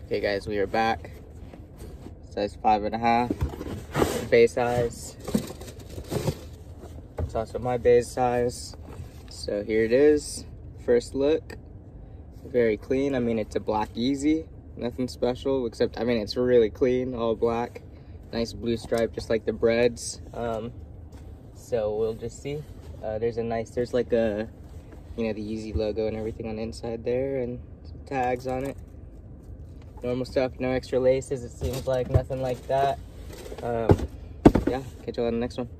Okay guys, we are back. Size 5.5, bay size. It's also my bay size. So here it is, first look. Very clean. I mean, it's a black Yeezy, nothing special except, I mean, it's really clean, all black. Nice blue stripe, just like the breads. So we'll just see. There's like a, you know, the Yeezy logo and everything on the inside there, and some tags on it. Normal stuff, no extra laces, it seems like, nothing like that. Yeah, catch you on the next one.